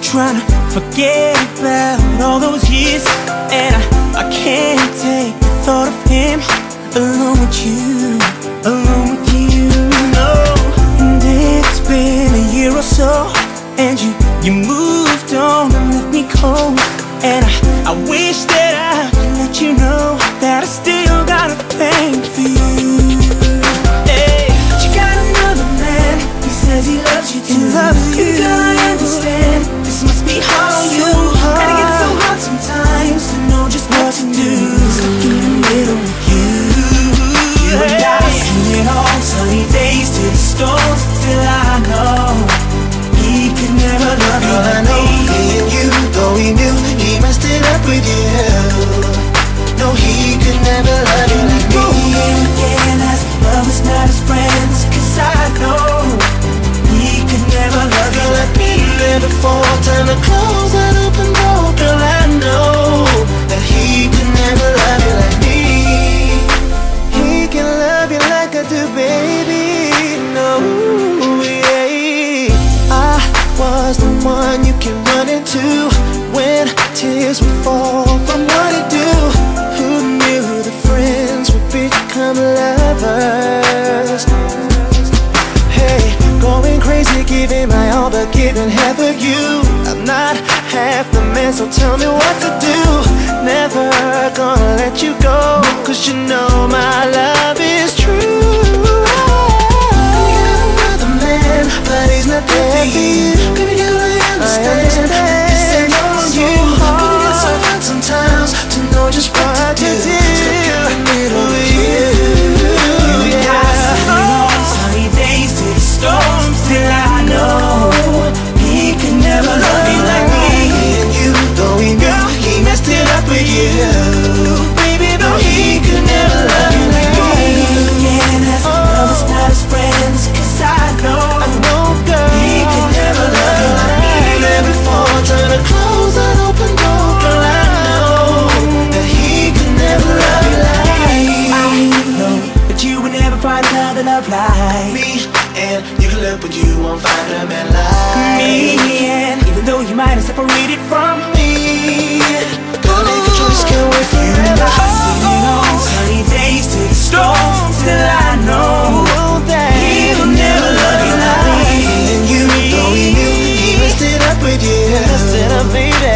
trying to forget about all those years, and I can't take the thought of him alone with you, alone with you, no. And it's been a year or so, and you moved on and left me cold. And I wish that I could let you know that I still got a thing for you. Hey, but you got another man, he says he loves you too. And girl, I understand, this must be hard on you. And it gets so hard sometimes to know just what to do. Stuck in the middle with you. You and I seen it all, sunny days to the storms. Still I know he could never love you like me. Me and you, though he knew he messed it up with you. No, he could never love you like me. Again, as lovers, not as friends, 'cause I know he could never love you like me. There before time to close that open door. Girl, I know that he could never love you like me. He can love you like I do, baby. No, yeah. I was the one you can run into when tears would fall from what it do. Who knew the friends would become lovers? Hey, going crazy, giving my all, but giving half of you. I'm not half the man, so tell me what to do. Never gonna let you go, 'cause you know my love is true. Another man, but he's not there for you. Baby girl, I understand. This ain't on you, but it gets so hard sometimes to know just what to do. Stuck in the middle with you. Sunny days to the storms, still I know he could never love you like me. And you, though he knew he messed it up with you, baby, though he could never love you like me. Again, as lovers, not as friends, 'cause I know Girl, he could never love you like me. there before time to close that open door. Girl, I know that he could never love you like me. I know that you would never find another love like Me, and you can look, but you won't find a man like me. And even though you might have separated from me, gonna make a choice, can't wait forever. singing on sunny days to the storms, still I know that he will never love you like me. And you, though he knew he messed it up with you, messed it up, baby.